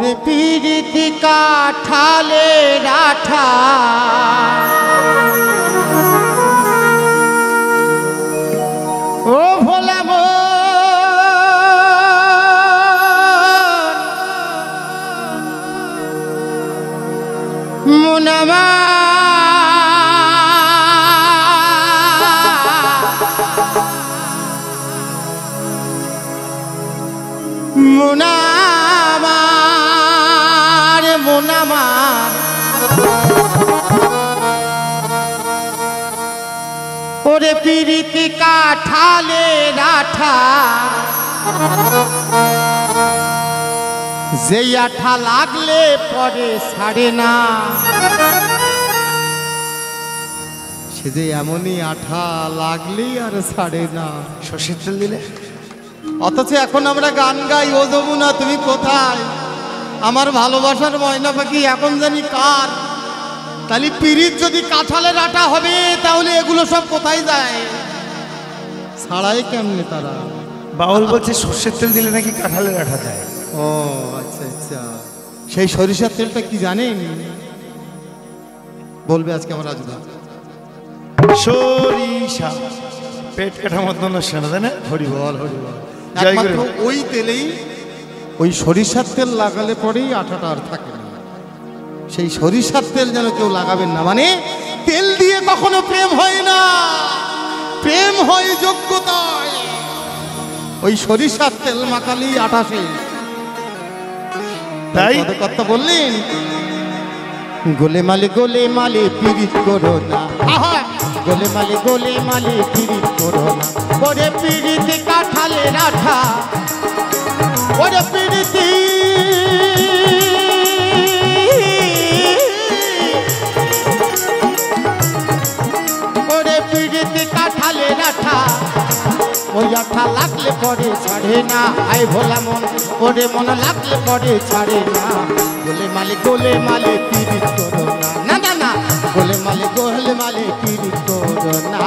ওরে পিরিতি কাঠালে রাঠা ও ভোলা মুনামা মুনামার মুনামার ওরে পিরিতি কাঠালে রাঠা যে আঠা লাগলে পরে ছাড়ে না সে যে এমনই আঠা লাগলেই আর ছাড়ে না। সর্ষের তেল দিলে অথচ এখন আমরা গান গাই ও যমুনা তুমি কোথায়, আমার ভালোবাসার ময়না পাখি এখন জানি কার। তাহলে পিরিত যদি কাঁঠালের আটা হবে তাহলে এগুলো সব কোথায় যায়, ছাড়াই কেমনে তারা? বাউল বলছে সর্ষের তেল দিলে নাকি কাঁঠালের আঠা যায়। ও আচ্ছা আচ্ছা, সেই সরিষার তেলটা কি জানেন? বলবে আজকে আমার রাজুদা। সরিষা পেট কাটা মতন শোনা যায় না? হরি বল হরি বল। একমাত্র ওই তেলেই, ওই সরিষার তেল লাগালে পরেই আঠাটা আর থাকে না। সেই সরিষার তেল যেন কেউ লাগাবেন না, মানে তেল দিয়ে কখনো প্রেম হয় না, প্রেম হয় যোগ্যতায়। ওই সরিষার তেল মাখালেই আঠা শেষ। তাই কথা বললেন, গোলে মালে পিরিত করো না, গোলে মালে পিরিত করো না, ওরে পিরিতি কাঁঠালের আঠা, ওরে পিরিতি ওরে পিরিতি কাঁঠালের আঠা, ওই আঠা লাগলে পরে ছাড়ে না। আই ভোলা মন, ওরে মন লাগলে পরে ছাড়ে না। গোলে মালে পিরিত করো না, না না না, গোলে মালে পিরিত করো না।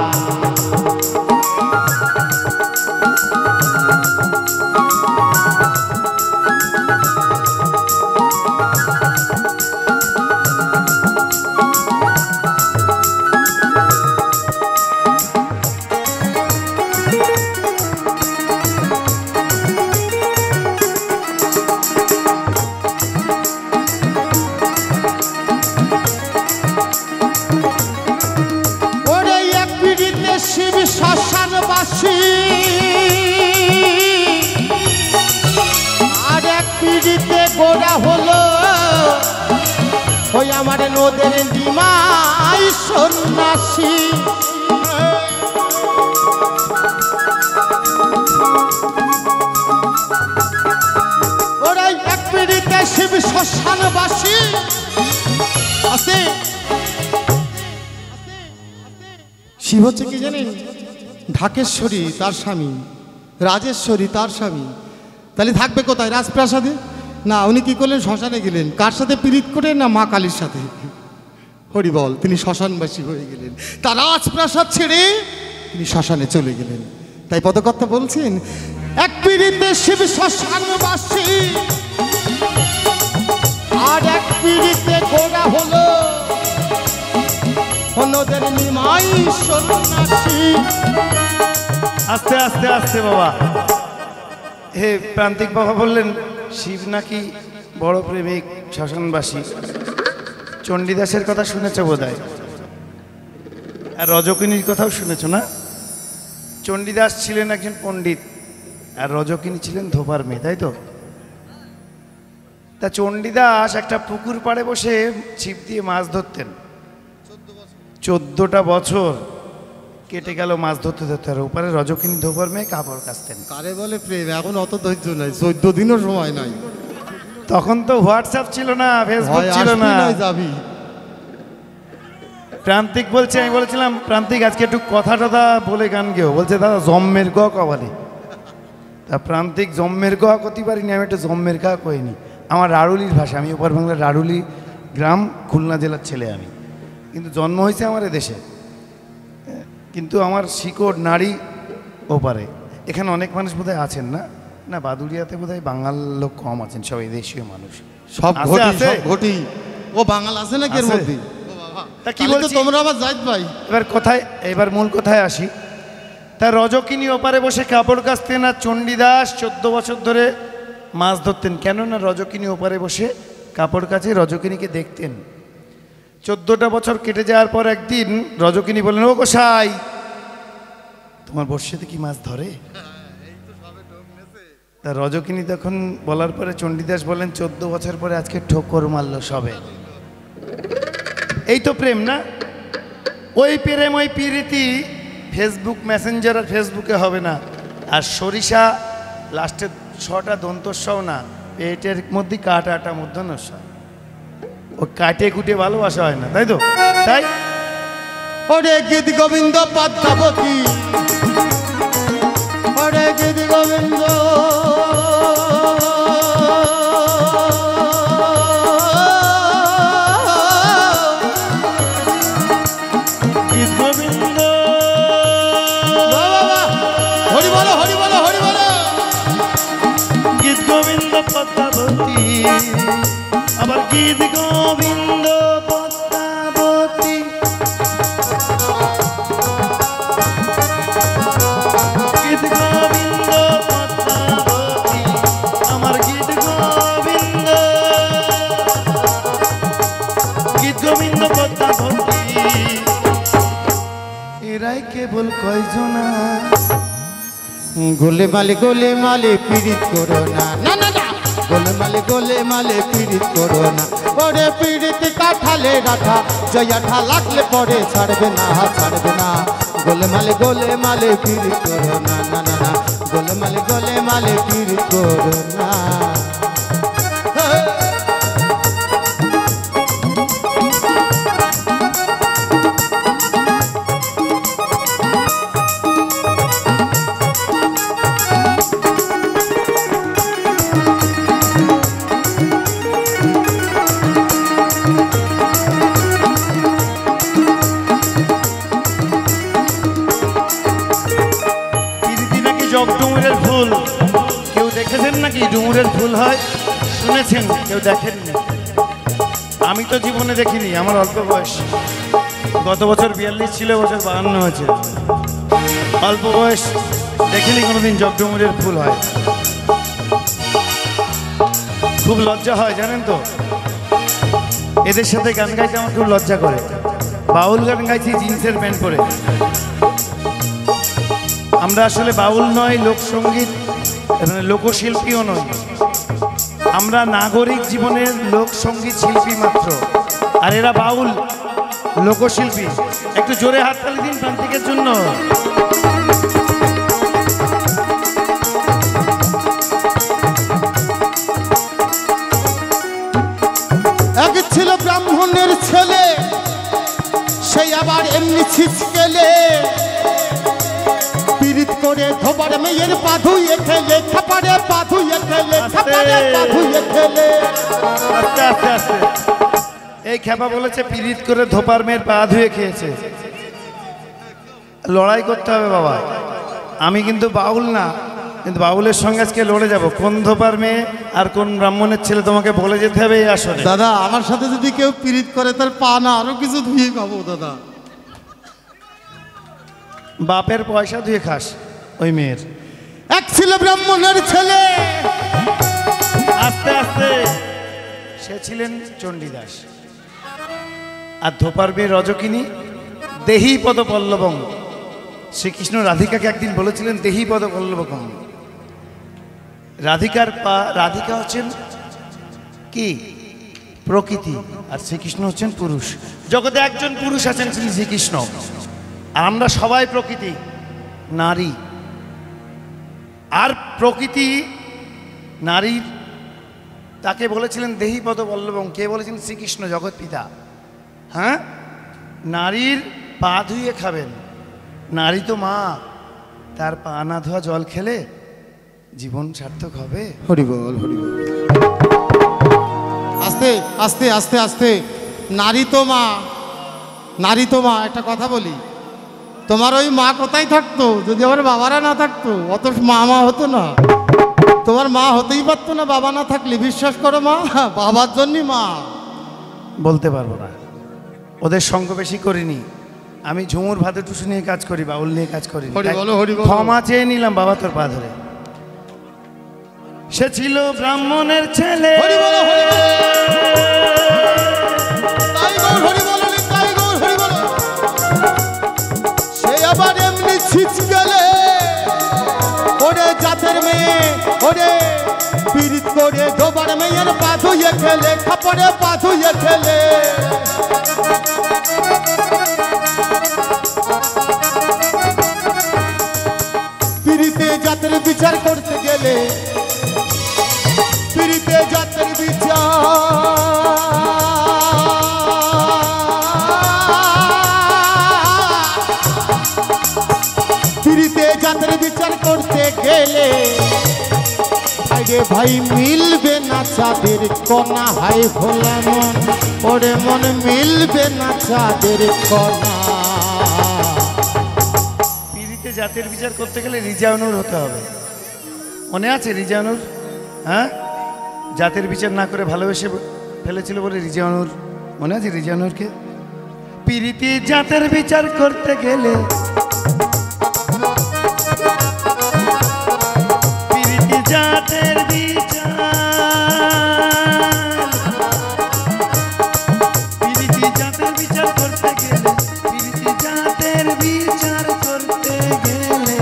আর এক পিড়িতে গোড়া হলো ওই আমার নদের ডিমাই সন্ন্যাসী। ওরাই এক পিড়িতে শিব শ্মশানবাসী আছে। শিব হচ্ছে কি জানেন? ঢাকেশ্বরী তার স্বামী, রাজেশ্বরী তার স্বামী। তাহলে থাকবে কোথায়? রাজপ্রাসাদে? না, উনি কি করলেন? শ্মশানে গেলেন। কার সাথে পীড়িত করে? না, মা কালীর সাথে। হরিবল, তিনি শ্মশানবাসী হয়ে গেলেন। তার রাজপ্রাসাদ ছেড়ে তিনি শ্মশানে চলে গেলেন। তাই পদকর্তা বলছেন, এক পীড়িতে শিব শ্মশানবাসী, আর এক পীড়িতে গোড়া হলো অন্যদের নিমাই সন্ন্যাসী। আস্তে আস্তে আস্তে বাবা। হে প্রান্তিক বাবা বললেন শিব নাকি বড় প্রেমিক, শ্মশানবাসী। চণ্ডীদাসের কথা শুনেছ বোধহয়, আর রজকিনীর কথাও শুনেছ না? চণ্ডীদাস ছিলেন একজন পণ্ডিত, আর রজকিনী ছিলেন ধোপার মেয়ে, তাই তো? তা চণ্ডীদাস একটা পুকুর পাড়ে বসে ছিপ দিয়ে মাছ ধরতেন। 14টা বছর কেটে গেল মাছ ধরতে ধরতে, আর ওপারে রজকিনী ধোপার মেয়ে কাপড় কাচতেন। কারে বলে প্রেম? এখন অত ধৈর্য নাই, 14 দিনও সময় নাই। তখন তো হোয়াটসঅ্যাপ ছিল না, ফেসবুক ছিল না। যাবি প্রান্তিক বলছে, আমি বলেছিলাম প্রান্তিক আজকে একটু কথা টথা বলে গান গেও। বলছে দাদা জম্মের গ কবালে। তা প্রান্তিক জম্মের গ করতে পারিনি, আমি একটু জম্মের গা কইনি। আমার রাড়ুলির ভাষা, আমি ওপার বাংলার রাড়ুলি গ্রাম, খুলনা জেলার ছেলে আমি, কিন্তু জন্ম হয়েছে আমার দেশে, কিন্তু আমার শিকড় নারী ওপারে। এখানে অনেক মানুষ বোধহয় আছেন না? না বাদুড়িয়াতে বোধহয় বাঙাল লোক কম আছেন, সবাই দেশীয় মানুষ। সব আছে, ঘটি আছে। সব ঘটি। ও বাঙাল আছে নাকি এর আছে। মধ্যে? তা কি তাহলে তো বলছি? তোমরা আবার জাহিদ ভাই। এবার মূল কথায় আসি। তা রজকিনী ওপারে বসে কাপড় কাচতেন আর চণ্ডীদাস 14 বছর ধরে মাছ ধরতেন। কেন না রজকিনী ওপারে বসে কাপড় কাচে, রজকিনীকে দেখতেন। 14টা বছর কেটে যাওয়ার পর একদিন রজকিনী বললেন, ও গোসাই, তোমার বর্ষাতে কি মাছ ধরে? তা রজকিনী তখন বলার পরে চণ্ডীদাস বলেন, 14 বছর পরে আজকে ঠোকর মারল সবে। এই তো প্রেম না? ওই প্রেম ওই প্রীতি ফেসবুক মেসেঞ্জার আর ফেসবুকে হবে না। আর সরিষা লাস্টে 6টা দন্তস্বও না, পেটের মধ্যে কাটা মূর্ধন্য ষ। ও কাটে কুটে ভালোবাসা হয় না, তাই তো? তাই ওরে গীত গোবিন্দ পদ্মাবতী, ওরে গীত গোবিন্দ গীত গোবিন্দ, হরি বলো হরি বলো হরি বলো। গীত গোবিন্দ পদ্মাবতী, আবার গীত গোবিন্দ পদ্মাবতী। গীত গোবিন্দ পদ্মাবতী, আমার গীত গোবিন্দ, গীত গোবিন্দ পদ্মাবতী। এরাই কেবল কয়জনা। গোলে মালে পীড়িত করো না, না না না, গোলে মালে পীড়িত করো না। ওরে পীড়িত কাঠালে রাখা, জয়াঠা লাগলে পরে ছাড়বে না, ছাড়বে না। গোলে মালে পীড়িত করো না, না না না, গোলে মালে পীড়িত করো না। ডুমুরের ফুল কেউ দেখেছেন নাকি? ডুমুরের ফুল হয় শুনেছেন, কেউ দেখেননি। আমি তো জীবনে দেখিনি, আমার অল্প বয়স। গত বছর 42 ছিল, বছর 52 হয়েছে। অল্প বয়স, দেখিনি কোনোদিন জগডুমুরের ফুল হয়। খুব লজ্জা হয় জানেন তো, এদের সাথে গান গাইতে আমার খুব লজ্জা করে। বাউল গান গাইছি জিন্সের প্যান্ট পরে। আমরা আসলে বাউল নয়, লোকসঙ্গীত লোকশিল্পীও নয়, আমরা নাগরিক জীবনের লোকসঙ্গীত শিল্পী মাত্র। আর এরা বাউল লোকশিল্পী। একটু জোরে হাততালি দিন প্রান্তিকের জন্য। এক ছিল ব্রাহ্মণের ছেলে, সেই আবার এমনি ছিচকেলে, পীড়িত করে ধোবার মেয়ের পা ধুয়ে খেলে, খাপারে পা ধুয়ে খেলে, খাপারে পা ধুয়ে খেলে। আস্তে আস্তে আস্তে, এই খেপা বলেছে পীড়িত করে ধোপার মেয়ের পা ধুয়ে খেয়েছে। লড়াই করতে হবে বাবা। আমি কিন্তু বাউল না, কিন্তু বাউলের সঙ্গে আজকে লড়ে যাব। কোন ধোপার মেয়ে আর কোন ব্রাহ্মণের ছেলে তোমাকে বলে যেতে হবে এই আসলে। দাদা আমার সাথে যদি কেউ পীড়িত করে, তার পা না আরো কিছু ধুয়ে খাবো দাদা। বাপের পয়সা ধুয়ে খাস ওই মেয়ের। এক ছিল ব্রাহ্মণের ছেলে, আস্তে আস্তে, সে ছিলেন চণ্ডীদাস। আর ধোপার মেয়ে রজকিনী দেহি পদ পল্লবং। শ্রীকৃষ্ণ রাধিকাকে একদিন বলেছিলেন দেহি পদ পল্লবকং। রাধিকা হচ্ছেন কি? প্রকৃতি। আর শ্রীকৃষ্ণ হচ্ছেন পুরুষ। জগতে একজন পুরুষ আছেন, তিনি শ্রীকৃষ্ণ। আর আমরা সবাই প্রকৃতি, নারী। আর প্রকৃতি নারীর, তাকে বলেছিলেন দেহি পদ বল্লভং। কে বলেছিলেন? শ্রীকৃষ্ণ, জগৎ পিতা। হ্যাঁ, নারীর পা ধুয়ে খাবেন। নারী তো মা, তার পা না ধোয়া জল খেলে জীবন সার্থক হবে? হরি বল হরি বল। আস্তে আস্তে আস্তে আস্তে, নারী তো মা, নারী তো মা। একটা কথা বলি, তোমার ওই মা কোথায় থাকতো যদি আমার বাবারা না থাকতো? অত মা হতো না। তোমার মা হতেই পারতো না বাবা না থাকলে, বিশ্বাস করো মা, বাবার জন্যই মা। বলতে পারবো না, ওদের সঙ্গ বেশি করিনি। আমি ঝুমুর ভাতে টুসু নিয়ে কাজ করি, বাউল নিয়ে কাজ করি। হরি বলো, হরি বলো। ক্ষমা চেয়ে নিলাম বাবা তোর পা ধরে। সে ছিল ব্রাহ্মণের ছেলে, হরি বলো, হরি বলো। তাই গৌর হরি বলো, তাই গৌর হরি বলো। সে আবার এমনি ছিচ গেলে, ওরে জাতের মেয়ে, ওরে পীড়িত করে ডোবার মেয়ের পা ধুয়ে খেলে, খাপড়ে পা ধুয়ে খেলে। পীড়িতে জাতের বিচার করতে গেলে, পীড়িতে জাতের বিচার, পীড়িতে জাতের বিচার করতে গেলে, আরে ভাই মিলবে না চাঁদের কণা, হাই ভোলা মন, ওরে মন মিলবে না চাঁদের কণা। পিড়িতে জাতের বিচার করতে গেলে রিজাউনুর হতে হবে। মনে আছে রিজাউনুর? হ্যাঁ, জাতের বিচার না করে ভালোবেসে ফেলেছিল বলে রিজাউনুর। মনে আছে রিজাউনুরকে? পিড়িতে জাতের বিচার করতে গেলে, পিড়িতে জাতের বিচার, পিড়িতে জাতের বিচার করতে গেলে, পিড়িতে জাতের বিচার করতে গেলে,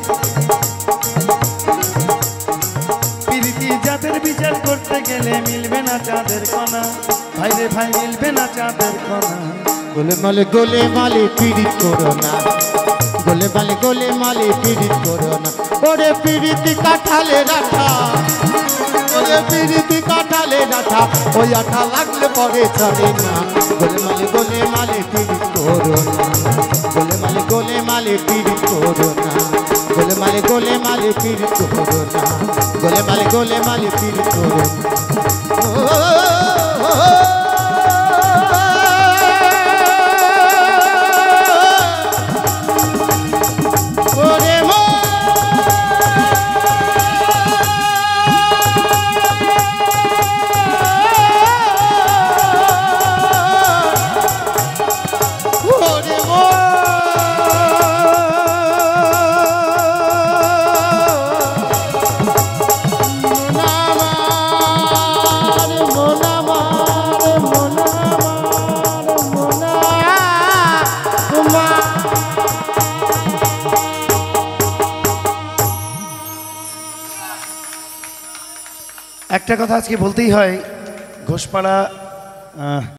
পিড়িতে জাতের বিচার করতে গেলে মিলবে না চাঁদের কণা, ভাই রে ভাই মিলবে না চাঁদের কণা। গোলে মালে পীড়িত করো না, গোলে মালে পীড়িত করো না। ওরে পীড়িতি কাঠালে রাখা, ওরে পীড়িতি কাঠালে রাখা, ওই আঠা লাগলে পরে চলে না। গোলে মালে পীড়িত করো না, গোলে মালে পীড়িত করো না, গোলে মালে পীড়িত করো না, গোলে মালে পীড়িত করো না। একটা কথা আজকে বলতেই হয়, ঘোষপাড়া